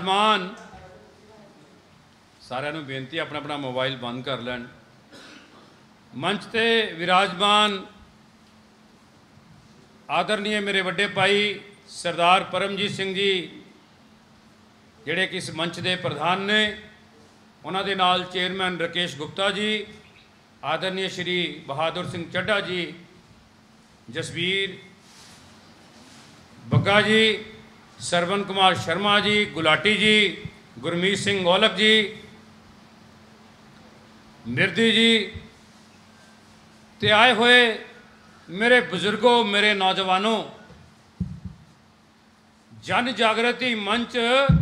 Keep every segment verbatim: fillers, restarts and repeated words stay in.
विराजमान सारिਆਂ ਨੂੰ बेनती अपना अपना मोबाइल बंद कर लैन। मंच ते विराजमान आदरणीय मेरे वड्डे भाई सरदार परमजीत सिंह जी जिहड़े कि इस मंच के प्रधान ने, उन्हां दे नाल चेयरमैन राकेश गुप्ता जी, आदरणीय श्री बहादुर सिंह चड्ढा जी, जसवीर बग्गा जी, सरवन कुमार शर्मा जी, गुलाटी जी, गुरमीत सिंह औलख जी, मिर्दी जी, ते आए हुए मेरे बुजुर्गों, मेरे नौजवानों, जन जागृति मंच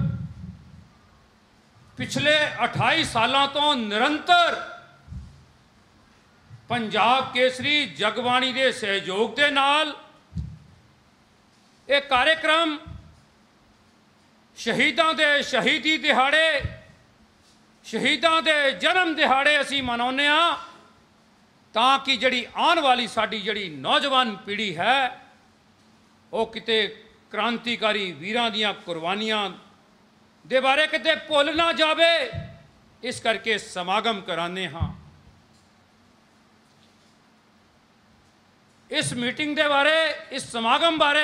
पिछले अठाई सालों तो निरंतर पंजाब केसरी जगबाणी के सहयोग के नाल एक कार्यक्रम शहीदों के शहीदी दिहाड़े, शहीदों के जन्म दिहाड़े असी मनाने हाँ, ताकि जिहड़ी आने वाली साडी जिहड़ी नौजवान पीढ़ी है वो किते क्रांतिकारी वीरां दियां कुर्बानियां दे बारे किते भुल ना जावे, इस करके समागम कराने हाँ। इस मीटिंग के बारे, इस समागम बारे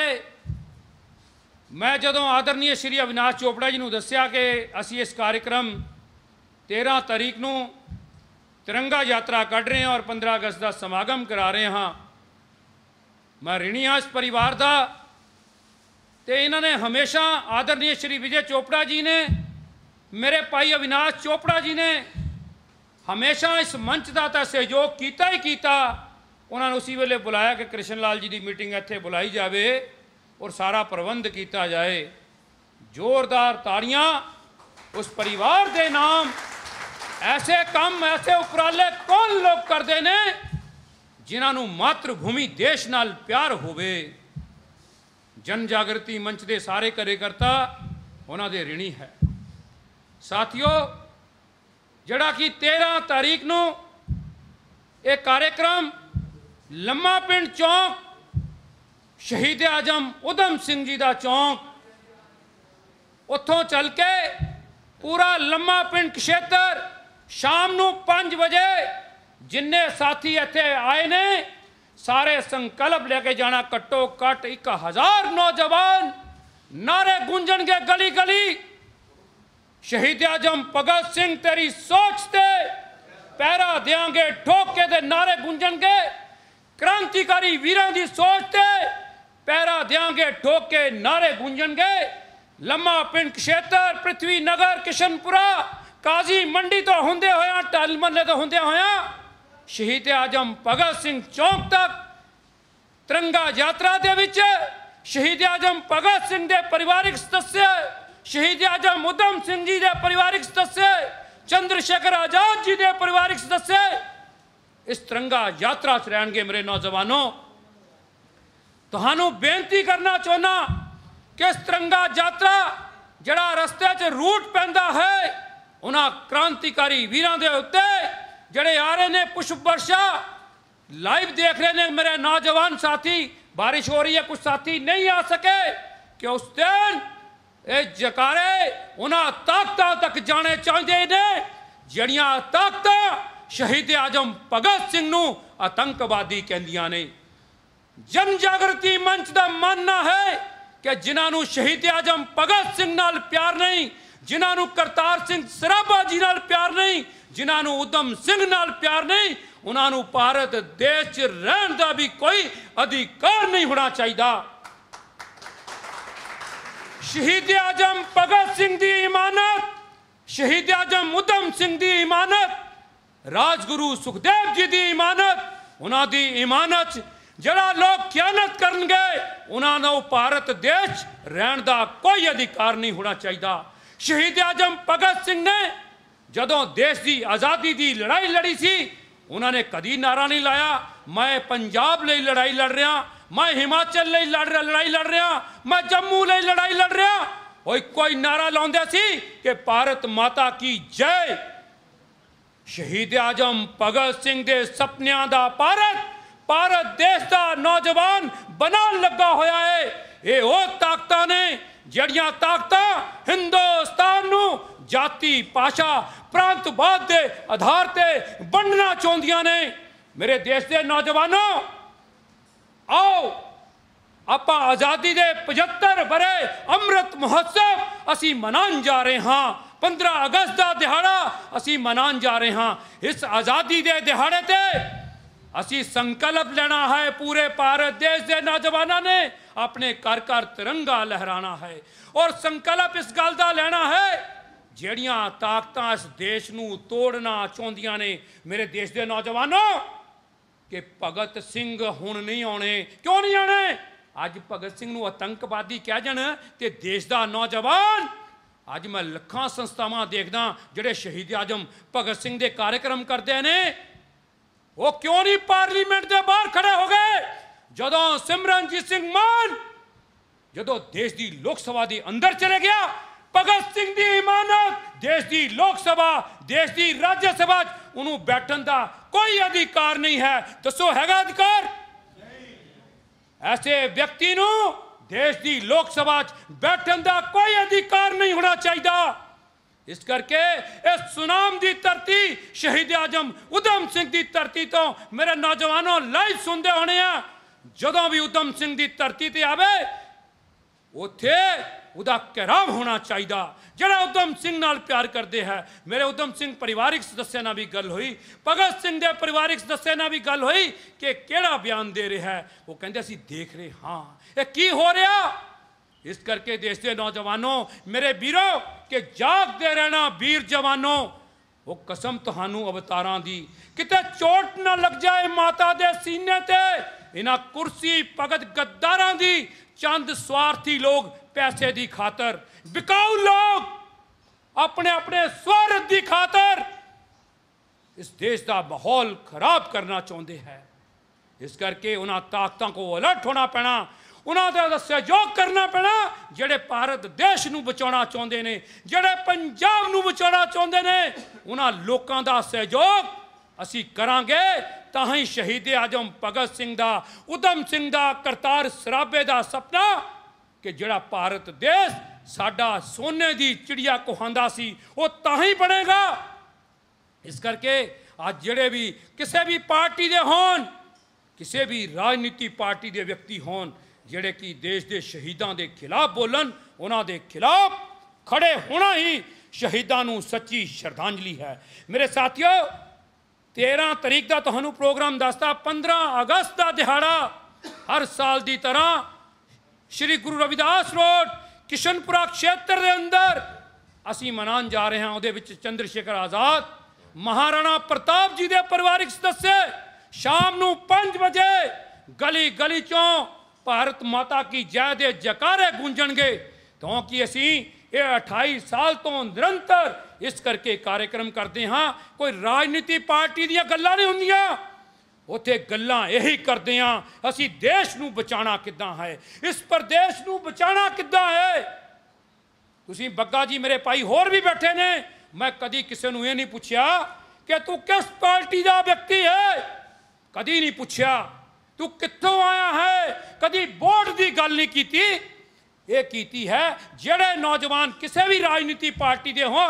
मैं जदों आदरणीय श्री अविनाश चोपड़ा जी नूं दस्सिया कि असी इस कार्यक्रम तेरह तारीख नूं तिरंगा यात्रा कढ़ रहे हैं और पंद्रह अगस्त का समागम करा रहे हाँ, मैं ऋणी हाँ इस परिवार का। तो इन्होंने हमेशा आदरणीय श्री विजय चोपड़ा जी ने, मेरे भाई अविनाश चोपड़ा जी ने हमेशा इस मंच का तो सहयोग किया ही किया। उन्होंने उसी वेले बुलाया कि कृष्ण लाल जी की मीटिंग इत्थे बुलाई जाए और सारा प्रबंध किया जाए। जोरदार ताड़ियां उस परिवार के नाम। ऐसे काम, ऐसे उपराले कौन लोग करते हैं जिन्होंने मातृभूमि देश नाल प्यार होवे। जन जागृति मंच के सारे कार्यकर्ता उन्होंने ऋणी है। साथियों, जड़ा कि तेरह तारीख नूं एक कार्यक्रम लम्मा पिंड चौक शहीद आजम उधम सिंह जी का चौक, उतों चल के पूरा लम्मा पिंड क्षेत्र शाम नूं पाँच बजे जिन्ने साथी इत्थे आए ने सारे संकल्प लेके जाना। कट्टो कट एक हजार नौजवान नारे गूंजणगे गली गली, शहीद आजम भगत सिंह तेरी सोच ते पैरा देंगे ठोक के दे नारे गूंजणगे, क्रांतिकारी वीरां दी सोच ते पैरा देंगे ठोक के नारे गूंजणगे। लम्मा पिंड क्षेत्र पृथ्वी नगर किशनपुरा काजी मंडी तो होंदे होया टल महल्ले तो होंदे होया शहीद आजम भगत सिंह चौक तक तिरंगा यात्रा दे विच शहीद आजम भगत सिंह दे परिवारिक सदस्य, शहीद आजम उधम सिंह जी दे परिवारिक सदस्य, चंद्रशेखर आजाद जी दे परिवारिक सदस्य इस तिरंगा यात्रा च रहणगे। मेरे नौजवानों, तुहानू बेनती करना चाहना कि इस तिरंगा यात्रा जड़ा रस्ते च रूट पैंदा है उन्हां क्रांतिकारी वीरां दे उत्ते जड़े आ रहे ने पुष्प वर्षा लाइव देख रहे ने मेरे नौजवान साथी। बारिश हो रही है, कुछ साथी नहीं आ सके कि उस दिन ये जकारे उन्हां ताकतां तक जाने चाहिए ने जड़ियां ताकतां शहीद आजम भगत सिंह नूं आतंकवादी कहंदियां ने। जन जागृति मंच का मानना है कि जिन्होंने शहीद आजम भगत सिंह नाल प्यार नहीं, जिन्होंने करतार सिंह सराभा जी नाल प्यार नहीं, जिन्होंने उधम सिंह नाल प्यार नहीं, उन्होंने भारत देश च रहन का भी कोई अधिकार नहीं होना चाहिए। शहीद आजम भगत सिंह की इमानत, शहीद आजम उधम सिंह की इमानत, राजगुरु सुखदेव जी की इमानत, उन्होंने इमानत जड़ा लोग खयानत करनगे उन्होंने भारत देश रहन का कोई अधिकार नहीं होना चाहिए। शहीद आजम भगत सिंह ने जदों देश की आज़ादी की लड़ाई लड़ी सी उन्होंने कदी नारा नहीं लाया मैं पंजाब लिए लड़ाई लड़ रहा, मैं हिमाचल लिए लड़ लड़ाई लड़ रहा, मैं जम्मू लिए लड़ाई लड़ रहा। कोई कोई नारा लाउंदे सी कि भारत माता की जय। शहीद आजम भगत सिंह के सपनियां दा भारत भारत देश का नौजवान बना लगा होया है। ये वो ताकतां ने ਜਿਹੜੀਆਂ ਤਾਕਤਾਂ ਹਿੰਦੁਸਤਾਨ ਨੂੰ ਜਾਤੀ ਭਾਸ਼ਾ ਪ੍ਰਾਂਤਵਾਦ ਦੇ ਆਧਾਰ ਤੇ ਵੰਡਣਾ ਚਾਹੁੰਦੀਆਂ ਨੇ। ਮੇਰੇ ਦੇਸ਼ ਦੇ ਨੌਜਵਾਨੋ, आओ ਆਪਾਂ ਆਜ਼ਾਦੀ ਦੇ पचहत्तर ਵਰੇ ਅੰਮ੍ਰਿਤ ਮਹੋਤਸਵ ਅਸੀਂ ਮਨਾਉਣ ਜਾ ਰਹੇ ਹਾਂ। पंद्रह अगस्त ਦਾ ਦਿਹਾੜਾ ਅਸੀਂ ਮਨਾਉਣ ਜਾ ਰਹੇ ਹਾਂ। ਇਸ ਆਜ਼ਾਦੀ ਦੇ ਦਿਹਾੜੇ ਤੇ ਅਸੀਂ ਸੰਕਲਪ ਲੈਣਾ ਹੈ। पूरे भारत देश के नौजवानों ने अपने घर घर तिरंगा लहराना है और संकल्प इस गल का लेना है ਜਿਹੜੀਆਂ ਤਾਕਤਾਂ इस देश ਨੂੰ ਤੋੜਨਾ ਚਾਹੁੰਦੀਆਂ ਨੇ। मेरे देश के नौजवानों कि भगत सिंह हुण नहीं आने। क्यों नहीं आने? अज भगत सिंह नूं आतंकवादी कह जाण ते देश का नौजवान, अज मैं लखां संस्थावां देखदा जिहड़े शहीद आजम भगत सिंह के कार्यक्रम करते हैं, वो क्यों नहीं पार्लीमेंट के बाहर खड़े हो गए? जदों सिमरनजीत सिंह मान जदों देश की लोक सभा के अंदर चले गया, भगत सिंह की इमानत देश की लोक सभा देश की राज्य सभा उन्होंने बैठन का कोई अधिकार नहीं है। दसो हैगा अधिकार? ऐसे व्यक्ति नूं देश की लोक सभा बैठन का कोई अधिकार नहीं होना चाहिए। इस करके इस सुनाम की धरती शहीद आजम उधम सिंह की धरती तो मेरे नौजवानों लाइव सुनते होने हैं। जदों भी उधम सिंह की धरती ते आवे उत्थे उदा कहराव होना चाहिए। जरा उधम सिंह नाल प्यार करते हैं। मेरे उधम सिंह परिवारिक सदस्य नाल भी गल हुई, भगत सिंह के परिवारिक सदस्य नाल भी गल हुई कि केड़ा बयान दे रहा है। वो कहते असीं देख रहे हाँ ये की हो रहा। इस करके देश के नौजवानों, मेरे वीरों के जागते रहना वीर जवानों। वो कसम तुहानू अवतारां दी किते चोट ना लग जाए माता दे सीने ते। इन्हां कुर्सी भगत गद्दारां दी चंद स्वार्थी लोग पैसे की खातर, बिकाऊ लोग अपने अपने स्वार्थ की खातर इस देश का माहौल खराब करना चाहते हैं। इस करके उन्होंने ताकतों को अलर्ट होना पैना, उन्होंने सहयोग करना पैना जेड़े भारत देश नूं बचाना चाहते हैं, जेड़े पंजाब नूं बचाना चाहते हैं। उन्होंने लोगों का सहयोग असी करांगे तां ही शहीद आजम भगत सिंह दा, उधम सिंह दा, करतार सराबे दा सपना कि जिहड़ा भारत देश साडा सोने की चिड़िया कुहांदा सी वो तां ही बनेगा। इस करके आज जिहड़े भी किसी भी पार्टी दे होण, किसी भी राजनीति पार्टी के व्यक्ति होण जिहड़े कि देश के शहीदों के खिलाफ बोलन, उन्हां दे खिलाफ खड़े होना ही शहीदों नूं सच्ची श्रद्धांजलि है। मेरे साथियों, तेरह तरीक का तुहानू प्रोग्राम दसदा, पंद्रह अगस्त का दिहाड़ा हर साल की तरह श्री गुरु रविदास रोड किशनपुरा क्षेत्र के अंदर असी मनाउण जा रहे हैं। उहदे विच चंद्रशेखर आज़ाद, महाराणा प्रताप जी के परिवारिक सदस्य शाम नूं पाँच बजे गली गली चों भारत माता की जय दे जकारे गूंजणगे। क्योंकि असी ये अठाई साल तो निरंतर इस करके कार्यक्रम करते हाँ। कोई राजनीति पार्टी दीयां गल्लां नहीं हुंदियां, उत्थे गल्लां यही करते हैं असी देश नूं बचाना किद्दां है, इस प्रदेश नूं बचाना किद्दां है। तुसीं बग्गा जी मेरे भाई होर भी बैठे ने, मैं कदी किसी नूं ये नहीं पूछया कि तू किस पार्टी का व्यक्ति है, कदी नहीं पूछया। तू कित्थों आया है, कदी वोट की गल नहीं कीती। ये कीती है जेड़े नौजवान किसी भी राजनीति पार्टी के हों,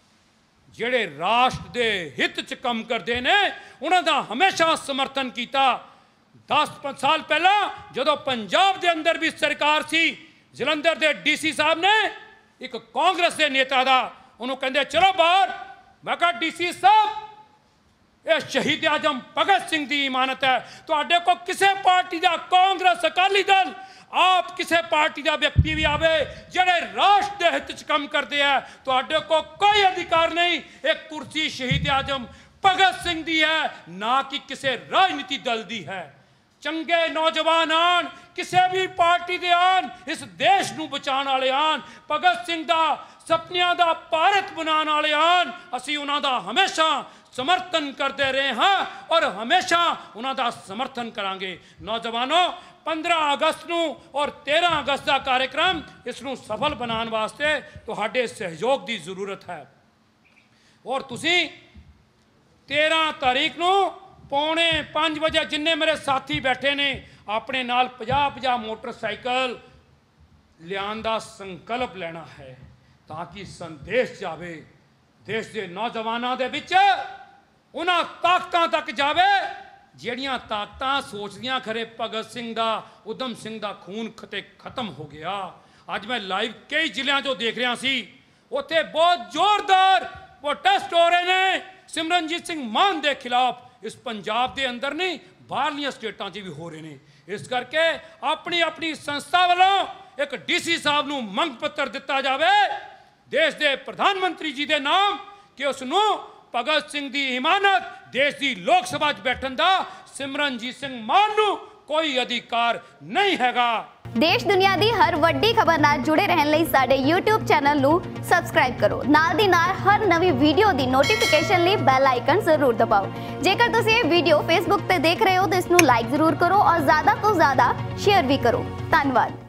जेड़े राष्ट्र के हित च काम करते हैं, उन्होंने हमेशा समर्थन किया। दस साल पहला जदों पंजाब के अंदर भी सरकार सी, जलंधर के डी सी साहब ने एक कांग्रेस के नेता का उन्होंने कहते चलो बाहर। मैं कहा डी सी साहब ये शहीद आजम भगत सिंह की इमानत है, तुहाडे को किसी पार्टी का, कांग्रेस अकाली दल, आप किसी पार्टी का व्यक्ति भी आवे जेड़े राष्ट्र के हित च काम करते हैं, तुहाडे को कोई अधिकार नहीं। एक कुर्सी शहीद आजम भगत सिंह दी है, ना कि किसी राजनीति दल दी है। चंगे नौजवान आन, किसी भी पार्टी के आन, इस देश नूं बचाने वाले आन, भगत सिंह का सपनियां का भारत बनाने वाले आन। असी उन्हां दा हमेशा समर्थन करते रहे हाँ और हमेशा उन्होंने समर्थन करांगे। नौजवानों, पंद्रह अगस्त नूं और तेरह अगस्त का कार्यक्रम इसनूं सफल बनाने वास्ते तुहाडे सहयोग की जरूरत है। और तुसीं तेरह तारीख नूं पौने पाँच बजे जिन्ने मेरे साथी बैठे ने अपने नाल पचास पचास मोटरसाइकिल ਲਿਆਉਣ ਦਾ ਸੰਕਲਪ ਲੈਣਾ ਹੈ ਤਾਂ ਕਿ ਸੰਦੇਸ਼ ਜਾਵੇ ਦੇਸ਼ ਦੇ ਨੌਜਵਾਨਾਂ ਦੇ ਵਿੱਚ, ਉਹਨਾਂ ਤਾਕਤਾਂ ਤੱਕ ਜਾਵੇ ਜਿਹੜੀਆਂ ਤਾਕਤਾਂ ਸੋਚਦੀਆਂ ਖਰੇ ਭਗਤ ਸਿੰਘ ਦਾ, ਉਦਮ ਸਿੰਘ ਦਾ ਖੂਨ ਖਤੇ ਖਤਮ ਹੋ ਗਿਆ। ਅੱਜ ਮੈਂ ਲਾਈਵ ਕਈ ਜ਼ਿਲ੍ਹਿਆਂ 'ਚੋਂ ਦੇਖ ਰਿਹਾ ਸੀ, ਉੱਥੇ ਬਹੁਤ ਜ਼ੋਰਦਾਰ ਪ੍ਰੋਟੈਸਟ ਹੋ ਰਹੇ ਨੇ ਸਿਮਰਨਜੀਤ ਸਿੰਘ ਮਾਨ ਦੇ ਖਿਲਾਫ। ਇਸ ਪੰਜਾਬ ਦੇ ਅੰਦਰ ਨਹੀਂ, ਬਾਹਰਲੀਆਂ ਸਟੇਟਾਂ 'ਚ ਵੀ ਹੋ ਰਹੇ ਨੇ। ਇਸ ਕਰਕੇ ਆਪਣੀ ਆਪਣੀ ਸੰਸਥਾ ਵੱਲੋਂ ਇੱਕ ਡੀਸੀ ਸਾਹਿਬ ਨੂੰ ਮੰਗ ਪੱਤਰ ਦਿੱਤਾ ਜਾਵੇ ਦੇਸ਼ ਦੇ ਪ੍ਰਧਾਨ ਮੰਤਰੀ ਜੀ ਦੇ ਨਾਮ ਕਿ ਉਸ ਨੂੰ ਭਗਤ ਸਿੰਘ ਦੀ ਇਮਾਨਤ, ਦੇਸ਼ ਦੀ ਲੋਕ ਸਭਾ 'ਚ ਬੈਠਣ ਦਾ ਸਿਮਰਨਜੀਤ ਸਿੰਘ ਮਾਨ ਨੂੰ ਕੋਈ ਅਧਿਕਾਰ ਨਹੀਂ ਹੈਗਾ। देश दुनिया दी हर वड्डी खबर नाल जुड़े रहन लई साडे यूट्यूब चैनल नू सबसक्राइब करो। नाल दी नाल हर नवी वीडियो दी नोटिफिकेशन लई बेल आइकन जरूर दबाओ। जेकर तुसीं ये वीडियो फेसबुक ते देख रहे हो तो इसनू लाइक जरूर करो और ज़्यादा तो ज़्यादा शेयर भी करो। धन्यवाद।